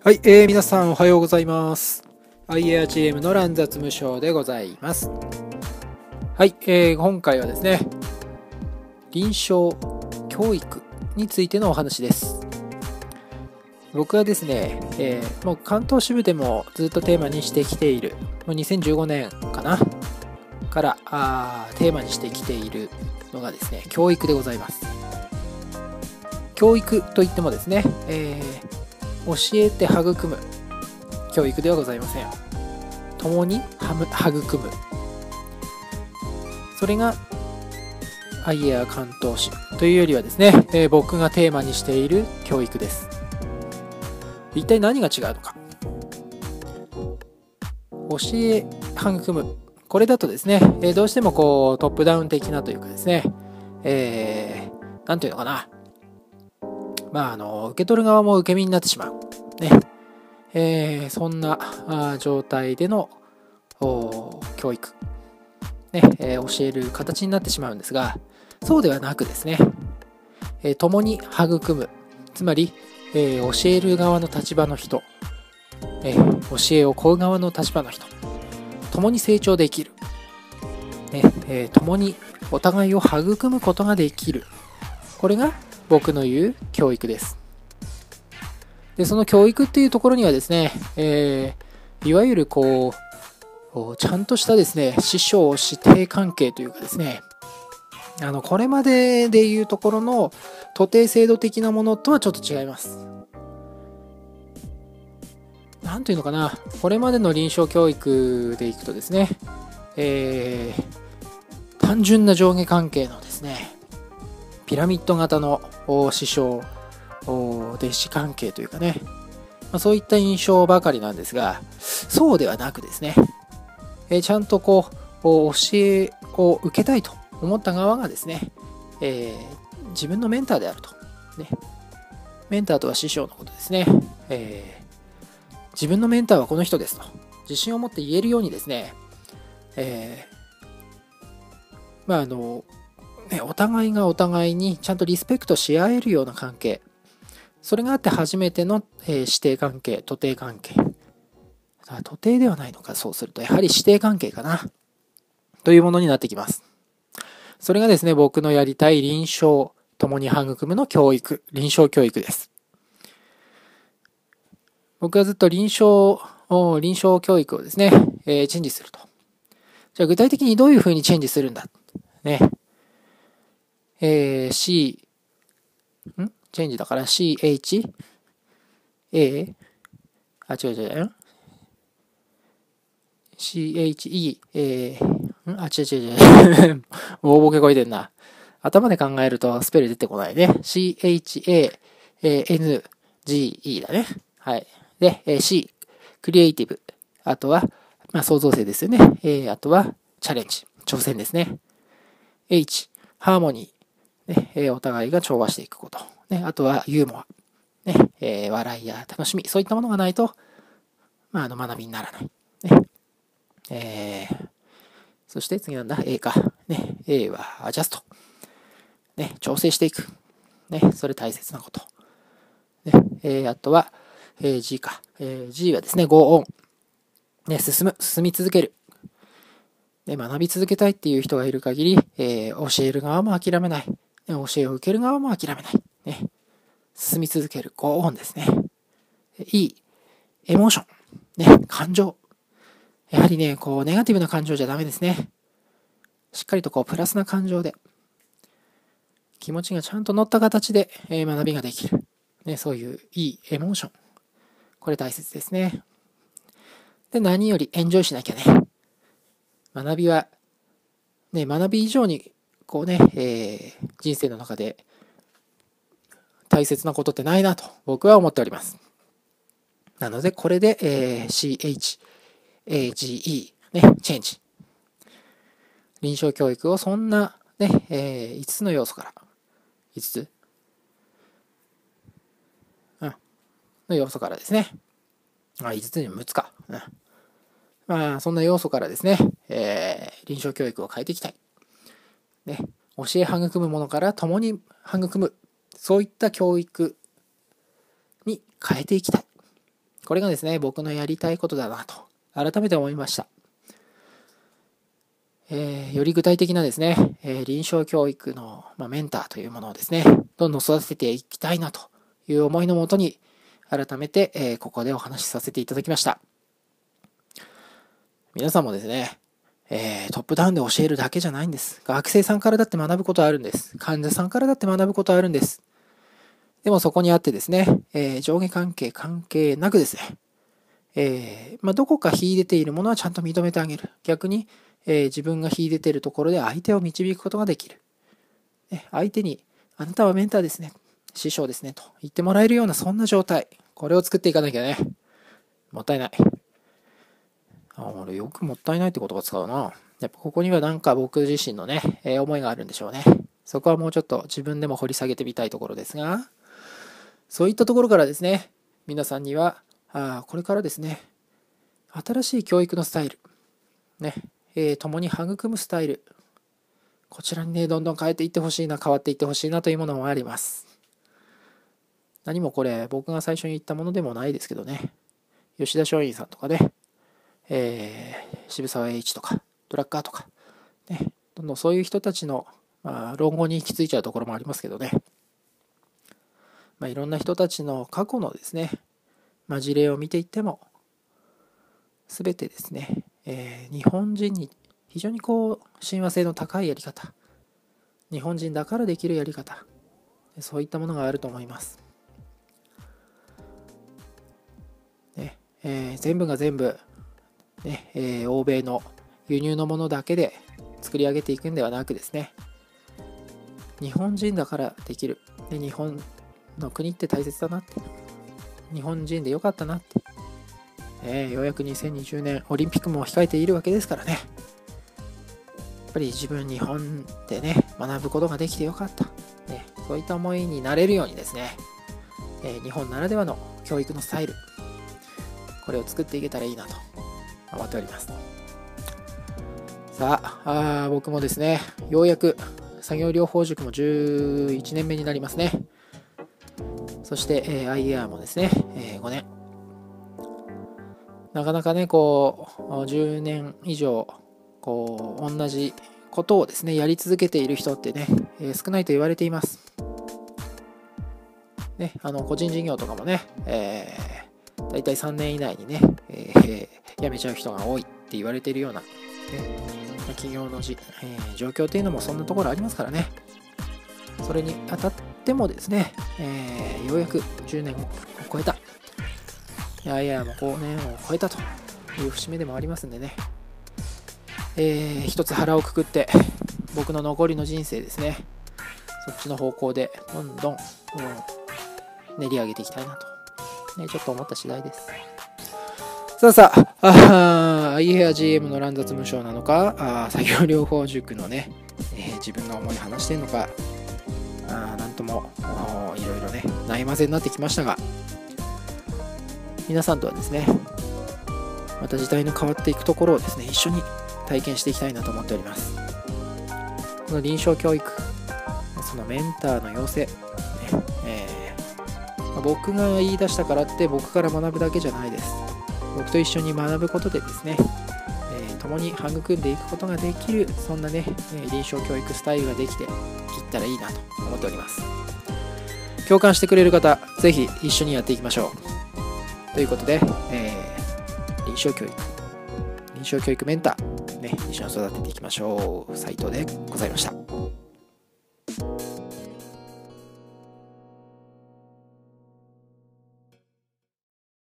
はい、皆さんおはようございます。IARGM の乱雑無償でございます。はい、今回はですね、臨床教育についてのお話です。僕はですね、もう関東支部でもずっとテーマにしてきている、もう2015年かなからテーマにしてきているのがですね、教育でございます。教育といってもですね、教えて育む教育ではございません。共に育む。それがIAR関東市というよりはですね、僕がテーマにしている教育です。一体何が違うのか。教え育む。これだとですね、どうしてもこうトップダウン的なというかですね、なんていうのかな。受け取る側も受け身になってしまう。ね。そんな状態での教育、ね教える形になってしまうんですが、そうではなくですね、共に育む、つまり、教える側の立場の人、教えを請う側の立場の人、共に成長できる、共にお互いを育むことができる。これが僕の言う教育です。で、その教育っていうところにはですね、いわゆるこうちゃんとしたですね、師匠師弟関係というかですね、これまででいうところの徒弟制度的なものとはちょっと違います。なんていうのかな、これまでの臨床教育でいくとですね、単純な上下関係のですね、ピラミッド型の師匠弟子関係というかね、そういった印象ばかりなんですが、そうではなくですね、ちゃんとこう教えを受けたいと思った側がですね、自分のメンターであると、ね、メンターとは師匠のことですね、自分のメンターはこの人ですと自信を持って言えるようにですね、お互いがお互いにちゃんとリスペクトし合えるような関係、それがあって初めての、師弟関係、徒弟関係。徒弟ではないのか、そうするとやはり師弟関係かなというものになってきます。それがですね、僕のやりたい臨床共に育むの教育、臨床教育です。僕はずっと臨床教育をですね、チェンジすると。じゃあ具体的にどういうふうにチェンジするんだね。チェンジだから CH A 違う CHE 違う大ボケこいてんな。頭で考えるとスペル出てこないね。CHANGE だね。はい。で、C クリエイティブ、あとは創造性ですよね。あとはチャレンジ、挑戦ですね。H ハーモニー、ね、お互いが調和していくこと、ね、あとはユーモア、ね、笑いや楽しみ、そういったものがないと、学びにならない、ね。そして次なんだ A か、ね、A はアジャスト、ね、調整していく、ね、それ大切なこと、ね。あとは、G か、G はですね Go on、ね、進み続ける、ね、学び続けたいっていう人がいる限り、教える側も諦めない、ね、教えを受ける側も諦めない、ね、進み続ける Go on ですね。E エモーション、ね、感情、やはりねこうネガティブな感情じゃダメですね。しっかりとこうプラスな感情で気持ちがちゃんと乗った形で、学びができる、ね、そういういいエモーション、これ大切ですね。で、何よりエンジョイしなきゃね。学びはね、学び以上にこうね、人生の中で大切なことってないなと僕は思っております。なのでこれで、CHAGE、ね、チェンジ、臨床教育をそんなね、5つの要素から5つ、の要素からですね、5つに6つか、そんな要素からですね、臨床教育を変えていきたい、ね、教え育むものから共に育む、そういった教育に変えていきたい。 これがですね、僕のやりたいことだなと改めて思いました。より具体的なですね、臨床教育の、メンターというものをですね、どんどん育てていきたいなという思いのもとに、改めて、ここでお話しさせていただきました。皆さんもですね、トップダウンで教えるだけじゃないんです。学生さんからだって学ぶことあるんです。患者さんからだって学ぶことあるんです。でもそこにあってですね、上下関係なくですね、どこか秀でているものはちゃんと認めてあげる。逆に、自分が秀でているところで相手を導くことができる。相手に、あなたはメンターですね、師匠ですね、と言ってもらえるようなそんな状態。これを作っていかなきゃね。もったいない。俺よくもったいないって言葉使うな。やっぱここにはなんか僕自身のね、思いがあるんでしょうね。そこはもうちょっと自分でも掘り下げてみたいところですが、そういったところからですね、皆さんには、これからですね、新しい教育のスタイル、ね、共に育むスタイル、こちらにね、どんどん変えていってほしいな、変わっていってほしいなというものもあります。何もこれ、僕が最初に言ったものでもないですけどね、吉田松陰さんとかね、渋沢栄一とか、ドラッカーとか、ね、どんどんそういう人たちの、論語に行き着いちゃうところもありますけどね、いろんな人たちの過去のですね、事例を見ていっても、すべてですね、日本人に非常に親和性の高いやり方、日本人だからできるやり方、そういったものがあると思います。全部が全部、欧米の輸入のものだけで作り上げていくんではなくですね、日本人だからできる。日本の国って大切だなって。日本人でよかったなって。ようやく2020年オリンピックも控えているわけですからね。やっぱり自分日本でね、学ぶことができてよかった。そういった思いになれるようにですね、日本ならではの教育のスタイル、これを作っていけたらいいなと思っております。さあ、僕もですね、ようやく作業療法塾も11年目になりますね。そして、IAR もですね、5年。なかなかね、10年以上、同じことをですね、やり続けている人ってね、少ないと言われています。ね、個人事業とかもね、だいたい3年以内にね、辞めちゃう人が多いって言われているような、企業の状況というのもそんなところありますからね。それにあたってもですね、ようやく10年を超えた。もう5年を超えたという節目でもありますんでね、一つ腹をくくって僕の残りの人生ですね、そっちの方向でどんどん、練り上げていきたいなと、ちょっと思った次第です。さあ、IAR GM の乱雑無償なのか、作業療法塾のね、自分の思い話してるのか、なんともいろいろね、悩ませになってきましたが、皆さんとはですね、また時代の変わっていくところをですね、一緒に体験していきたいなと思っております。この臨床教育、そのメンターの養成、僕が言い出したからって僕から学ぶだけじゃないです。僕と一緒に学ぶことでですね、共に育んでいくことができる、そんなね、臨床教育スタイルができていったらいいなと思っております。共感してくれる方、ぜひ一緒にやっていきましょう。ということで、臨床教育メンター、一緒に育てていきましょう。斉藤でございました。